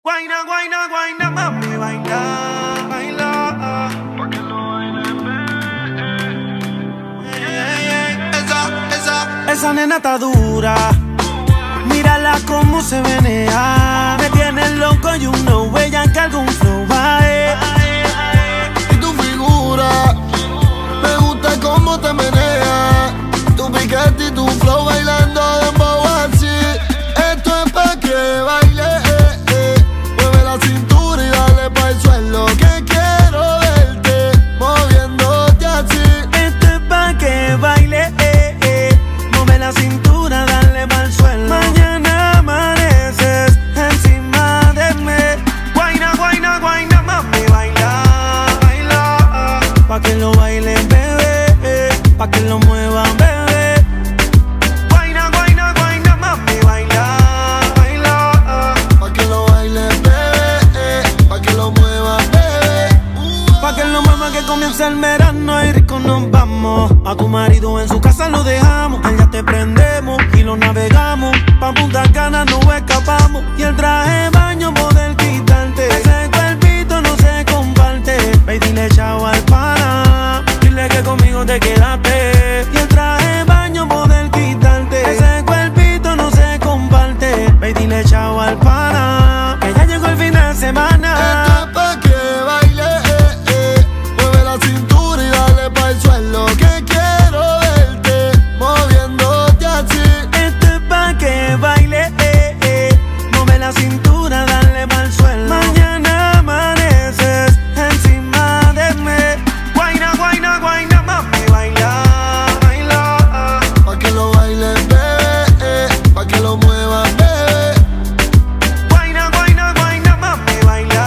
Guayna, guayna, guayna, mami, baila, baila. Pa' que lo baile, esa nena está dura. Mírala cómo se menea. Me tiene loco y uno huella que algún flow va. Y tu figura, me gusta cómo te menea. Tu piquete y tu flow bailando dembow así. Esto es pa' que baile, mueve la cintura y dale pa' el suelo, que quiero verte moviéndote así. Esto es pa' que baile, mueve la cintura, dale pa' el suelo. Mañana amaneces encima de mí. Guayna, guayna, guayna, mami, baila, baila. Pa' que lo bailen, bebé, pa' que lo muevan, bebé. Guayna, guayna, guayna, mami, baila, baila. Pa' que lo bailen, bebé, pa' que lo muevan, bebé. Pa' que lo muevan, que comienza el verano y rico nos vamos. A tu marido en su casa lo dejamos, allá te prendemos y lo navegamos. Pa' Punta Cana no escapamos y el traje de baño poder quitarte. Ese cuerpito no se comparte. Ve y dile chao al pana, dile que conmigo te quedaste. Y el traje de baño poder quitarte. Ese cuerpito no se comparte. Ve y dile chao al pana, que ya llegó el fin de semana. Esto es pa' que baile, mueve la cintura y dale pa' el suelo, que quiero verte moviéndote así. Esto es pa' que baile, mueve la cintura, dale pa'l suelo. Mañana amaneces encima de mí. Guayna, guayna, guayna, mami, baila, baila. Pa' que lo bailen, bebé, pa' que lo muevan, bebé. Guayna, guayna, guayna, mami, baila,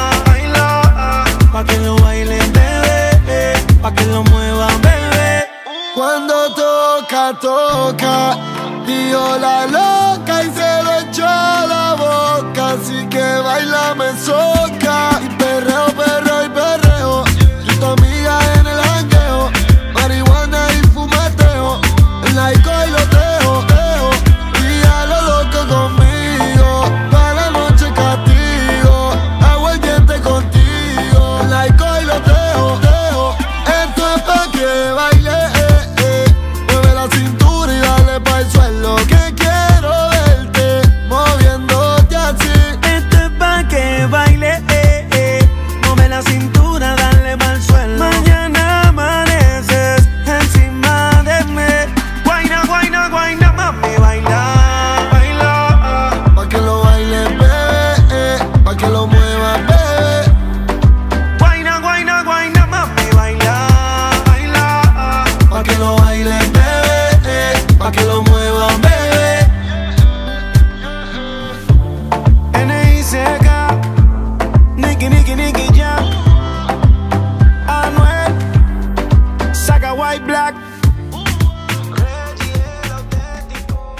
baila. Pa' que lo bailen, bebé, pa' que lo muevan, bebé. Cuando toca, toca, dio la loca y se le echó a la boca. Así que baila, me soca. Y perreo, perreo y perreo. Y tu amiga en el jangueo, marihuana y fumeteo. En la disco y lo dejo. Y a lo loco conmigo. Pa' la noche castigo, hago el diente contigo. En la disco y lo dejo. Esto es pa' que baile, mueve la cintura y dale pa' el suelo, que quiero verte moviéndote así. Esto es pa' que baile, mueve la cintura, dale pa'l suelo. Mañana amaneces encima de mí. Guayna, guayna, guayna, mami, baila, baila. Pa' que lo bailen, bebé, pa' que lo muevan, bebé. Guayna, guayna, guayna, mami, baila, baila. Pa' que lo bailen, bebé, pa' que lo muevan, bebé. N.I.C.K. Nicky, Nicky, Nicky Jam, Anuel, Saga White Black. Reggie el auténtico.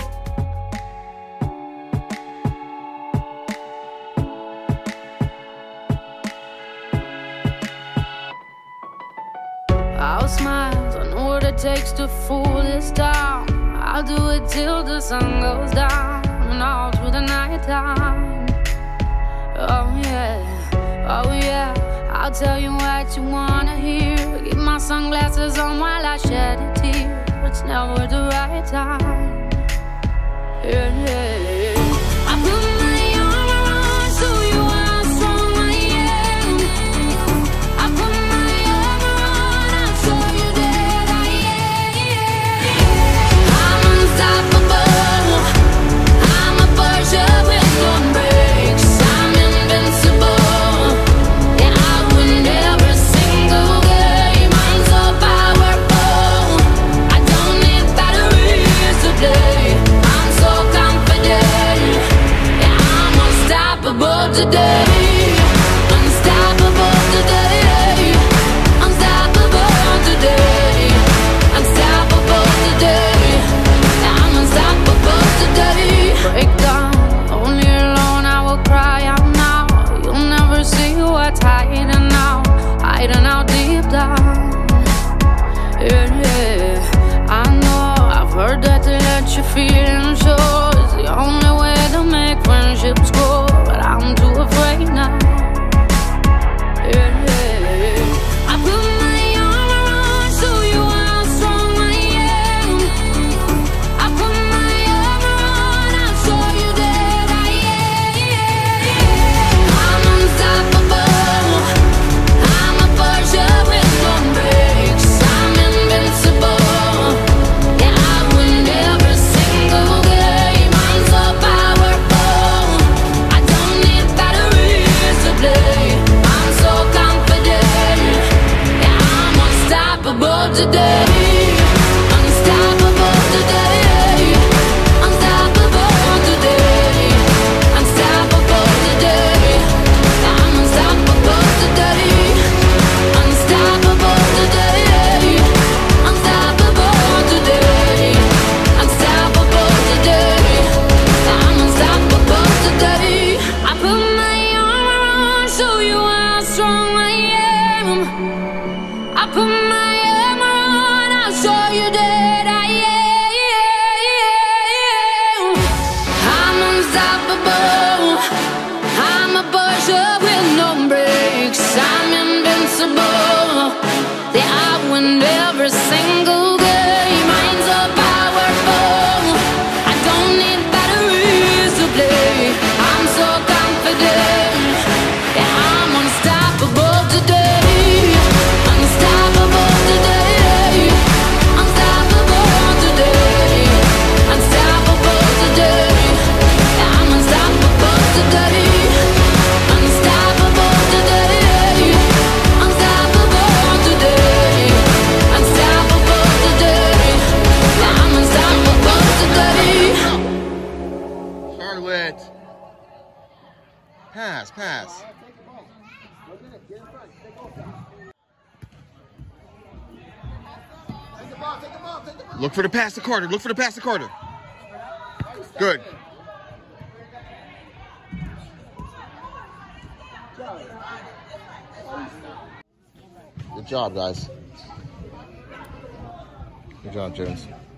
I'll smile, I know what it takes to fool this town. I'll do it till the sun goes down and all through the night time. Oh yeah, I'll tell you what you wanna hear. Keep my sunglasses on while I shed a tear. It's never the right time. Yeah. I put my armor on so you are how strong I am. I put my armor on, I'll show you that I am. I'm unstoppable. I'm a Porsche with no brakes. I'm invincible. Yeah, I win every single game. I'm so powerful. I don't need batteries to play. I'm so confident. Yeah, I'm unstoppable today. Unstoppable today. Unstoppable today. Unstoppable today. Yeah, I'm unstoppable today. Break down, only alone I will cry out now. You'll never see what's hiding out deep down. Yeah. I know, I've heard that to let your feelings show is the only way to make friendships grow, but I'm too afraid Pass, pass. Look for the pass to Carter. Look for the pass to Carter. Good. Good job, guys. Good job, Jones.